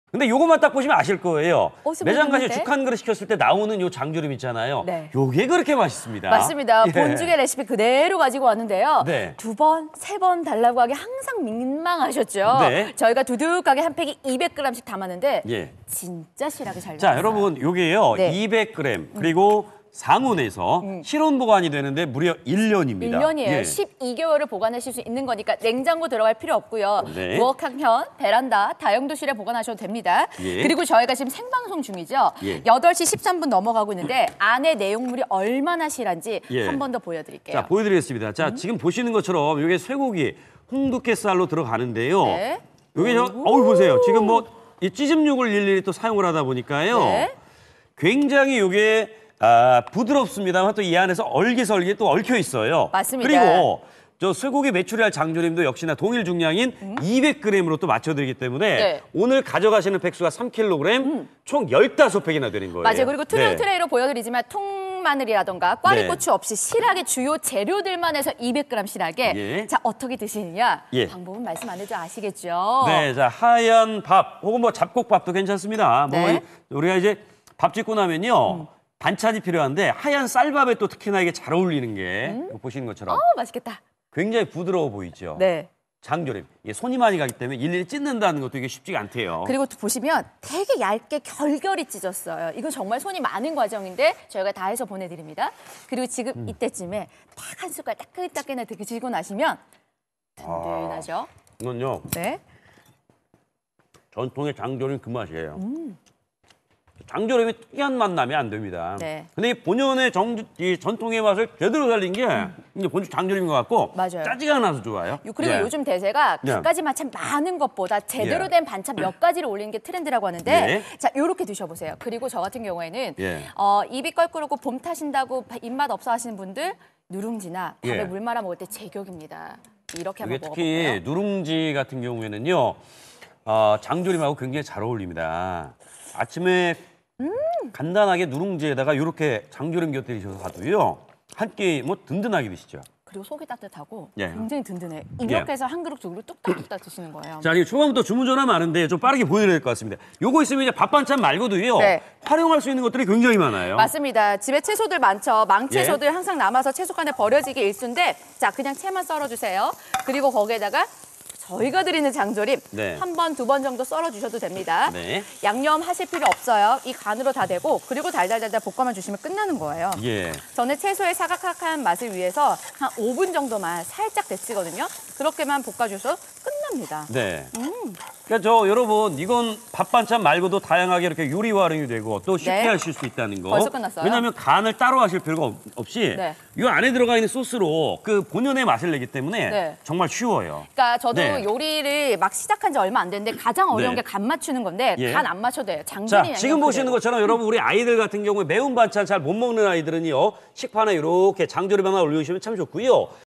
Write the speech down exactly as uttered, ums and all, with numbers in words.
근데 요것만 딱 보시면 아실 거예요. 어디서 매장 가서 먹었는데? 죽 한 그릇 시켰을 때 나오는 요 장조림 있잖아요. 네. 요게 그렇게 맛있습니다. 맞습니다. 예. 본죽의 레시피 그대로 가지고 왔는데요. 네. 두 번, 세 번 달라고 하기 항상 민망하셨죠. 네. 저희가 두둑하게 한 팩이 이백 그램씩 담았는데 예. 진짜 실하게 잘 자, 나왔어요. 여러분 요게요. 네. 이백 그램 그리고 상온에서 실온 보관이 되는데 무려 일 년입니다. 일 년이에요. 예. 십이 개월을 보관하실 수 있는 거니까 냉장고 들어갈 필요 없고요. 네. 부엌항현, 베란다, 다용도실에 보관하셔도 됩니다. 예. 그리고 저희가 지금 생방송 중이죠. 예. 여덟 시 십삼 분 넘어가고 있는데 안에 내용물이 얼마나 실한지 예. 한 번 더 보여드릴게요. 자, 보여드리겠습니다. 자, 지금 보시는 것처럼 이게 쇠고기 홍두깨살로 들어가는데요. 네. 이게 저, 어우 보세요. 지금 뭐 이 찌짐육을 일일이 또 사용을 하다 보니까요. 네. 굉장히 이게 아, 부드럽습니다만 또 이 안에서 얼기설기 또 얽혀 있어요. 맞습니다. 그리고 저 쇠고기 메추리알 장조림도 역시나 동일 중량인 음. 이백 그램으로 또 맞춰드리기 때문에 네. 오늘 가져가시는 팩수가 삼 킬로그램 음. 총 열다섯 팩이나 되는 거예요. 맞아요. 그리고 트레이 네. 트레이로 보여드리지만 통마늘이라던가 꽈리고추 없이 실하게 주요 재료들만 해서 이백 그램 실하게. 예. 자, 어떻게 드시느냐? 예. 방법은 말씀 안 해도 아시겠죠? 네, 자 하얀 밥 혹은 뭐 잡곡밥도 괜찮습니다. 뭐 네. 우리가 이제 밥 짓고 나면요 음. 반찬이 필요한데 하얀 쌀밥에 또 특히나 이게 잘 어울리는 게 음. 이거 보시는 것처럼 어, 맛있겠다. 굉장히 부드러워 보이죠. 네. 장조림 이게 손이 많이 가기 때문에 일일이 찢는다는 것도 이게 쉽지가 않대요. 그리고 또 보시면 되게 얇게 결결이 찢었어요. 이건 정말 손이 많은 과정인데 저희가 다 해서 보내드립니다. 그리고 지금 음. 이때쯤에 딱 한 숟갈 따끈따끈하게 드시고 나시면 든든하죠. 아, 이건요 네. 전통의 장조림 그 맛이에요. 음. 장조림이 특이한 맛 나면 안 됩니다. 네. 근데 이 본연의 정, 이 전통의 맛을 제대로 살린 게 이제 본주 장조림인 것 같고 맞아요. 짜지가 나서 좋아요. 요- 그리고 예. 요즘 대세가 예. 갖가지 반찬 많은 것보다 제대로 예. 된 반찬 몇 가지를 올리는 게 트렌드라고 하는데 예. 자, 요렇게 드셔보세요. 그리고 저 같은 경우에는 예. 어, 입이 껄끄럽고 봄 타신다고 바- 입맛 없어 하시는 분들 누룽지나 밥에 예. 물 말아 먹을 때 제격입니다. 이렇게 이게 한번 특히 먹어볼게요. 누룽지 같은 경우에는요, 어, 장조림하고 굉장히 잘 어울립니다. 아침에 음. 간단하게 누룽지에다가 이렇게 장조림 곁들이셔서 가도요, 한 끼 뭐 든든하게 드시죠. 그리고 속이 따뜻하고 예. 굉장히 든든해. 이렇게 해서 한 그릇 두 그릇 뚝딱뚝딱 드시는 거예요. 자, 이게 초반부터 주문 전화 많은데 좀 빠르게 보여드려야 될 것 같습니다. 요거 있으면 이제 밥 반찬 말고도요, 네. 활용할 수 있는 것들이 굉장히 많아요. 맞습니다. 집에 채소들 많죠. 망채소들 예. 항상 남아서 채소칸에 버려지기 일쑤인데 자, 그냥 채만 썰어주세요. 그리고 거기에다가 저희가 드리는 장조림 네. 한 번, 두 번 정도 썰어주셔도 됩니다. 네. 양념 하실 필요 없어요. 이 간으로 다 되고 그리고 달달달달 볶아만 주시면 끝나는 거예요. 예. 저는 채소의 사각사각한 맛을 위해서 한 오 분 정도만 살짝 데치거든요. 그렇게만 볶아줘서 끝납니다. 네. 음. 그러니까 저 여러분 이건 밥 반찬 말고도 다양하게 이렇게 요리 활용이 되고 또 쉽게 네. 하실 수 있다는 거. 벌써 끝났어요? 왜냐하면 간을 따로 하실 필요가 없- 없이 네. 이 안에 들어가 있는 소스로 그 본연의 맛을 내기 때문에 네. 정말 쉬워요. 그러니까 저도 네. 요리를 막 시작한 지 얼마 안 됐는데 가장 어려운 네. 게 간 맞추는 건데 예. 간 안 맞춰도 돼요. 자, 장조림이 지금 아니면 보시는 그대로. 것처럼 여러분 우리 아이들 같은 경우에 매운 반찬 잘 못 먹는 아이들은요 식판에 이렇게 장조림 하나 올려주시면 참 좋고요.